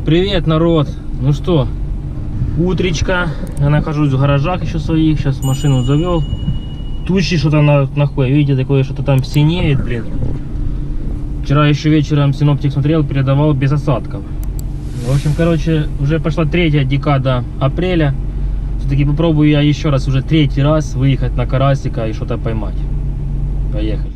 Привет, народ! Ну что, утречка. Я нахожусь в гаражах еще своих. Сейчас машину завел. Тучи что-то нахуй. Видите, такое что-то там синеет, блин. Вчера еще вечером синоптик смотрел, передавал без осадков. В общем, короче, уже пошла третья декада апреля. Все-таки попробую я еще раз, уже третий раз выехать на карасика и что-то поймать. Поехали.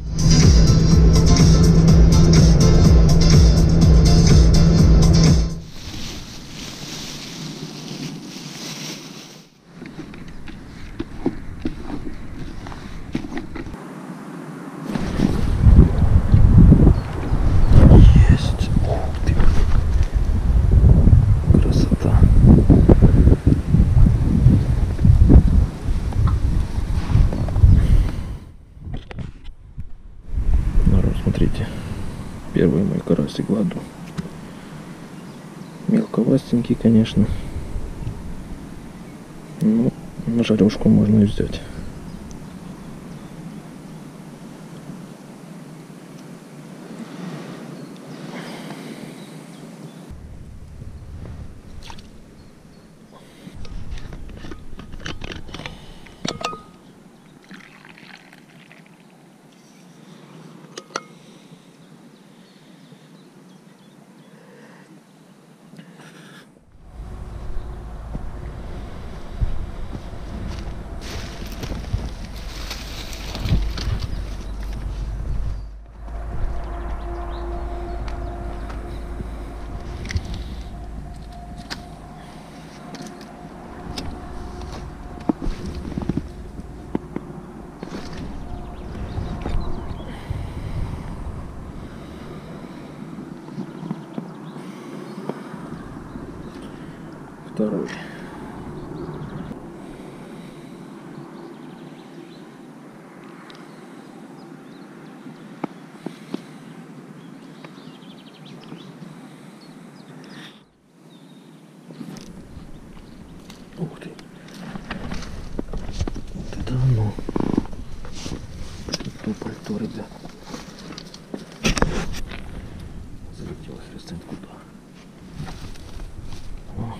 Смотрите, первый мой карасик в году. Мелковастенький, конечно. Ну, на жарежку можно и взять. Второй. Ух ты. Вот это оно. То пальто, ребят. Залетел хрен куда. О.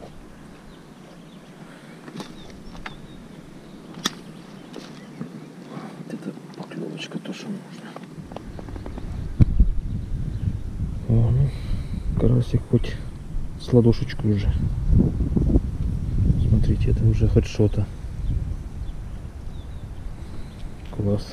Вот это поклевочка, то, что нужно. О, ну, карасик хоть с ладошечку уже. Смотрите, это уже хоть что-то. Класс.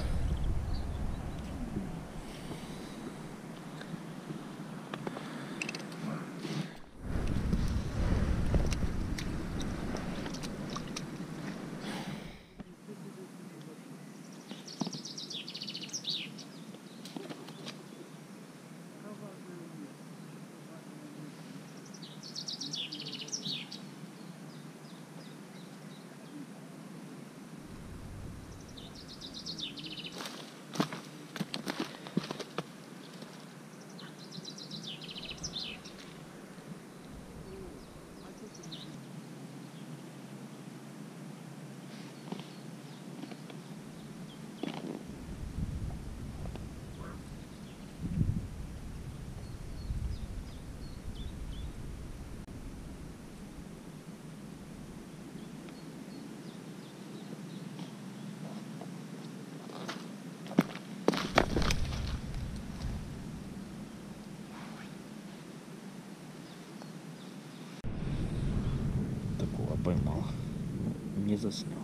Поймал, не заснял.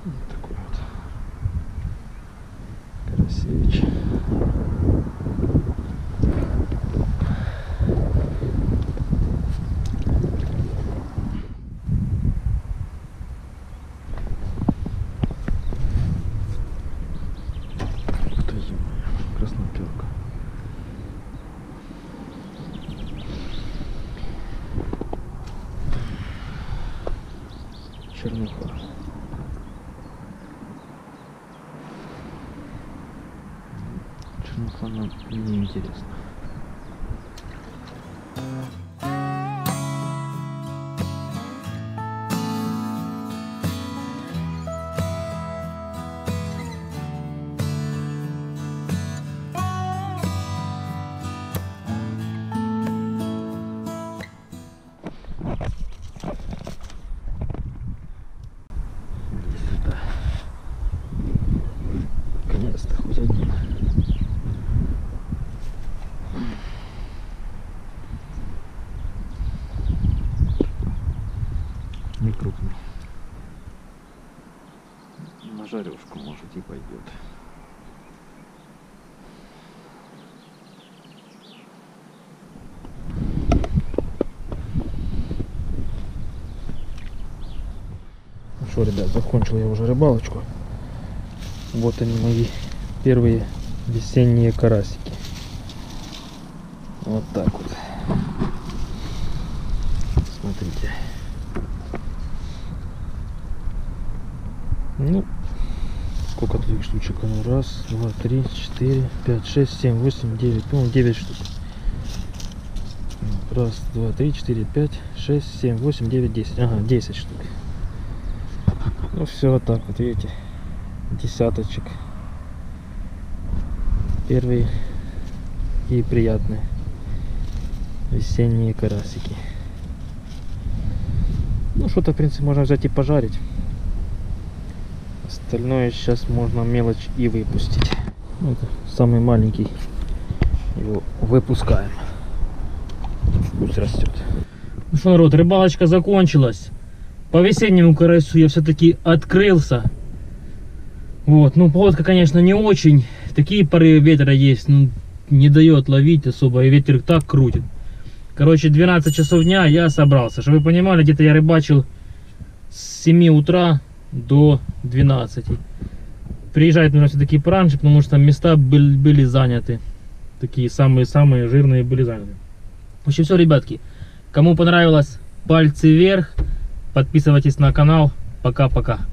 Вот такой вот Карасевич. Красноперка. Чернуха. Чернуха нам не интересна. Наконец-то хоть один. Не крупный. На жарежку может и пойдет. Ну что, ребят, закончил я уже рыбалочку. Вот они, мои первые весенние карасики. Вот так вот. Смотрите. Ну, сколько тут их штучек? Ну, раз, два, три, 4, 5, 6, 7, 8, 9. По-моему, 9 штук. Раз, два, три, 4, 5, 6, 7, 8, 9, 10. Ага, 10 штук. Ну, все вот так вот, видите. Десяточек. Первые и приятные весенние карасики. Ну, что-то, в принципе, можно взять и пожарить. Остальное сейчас можно мелочь и выпустить. Вот самый маленький. Его выпускаем. Пусть растет. Ну что, народ, рыбалочка закончилась. По весеннему карасю я все-таки открылся. Вот, ну погодка, конечно, не очень. Такие порывы ветра есть, ну, не дает ловить особо, и ветер так крутит. Короче, 12 часов дня я собрался. Чтобы вы понимали, где-то я рыбачил с 7 утра до 12. Приезжать нужно все-таки пораньше, потому что места были заняты. Такие самые-самые жирные были заняты. В общем, все, ребятки. Кому понравилось, пальцы вверх. Подписывайтесь на канал. Пока-пока.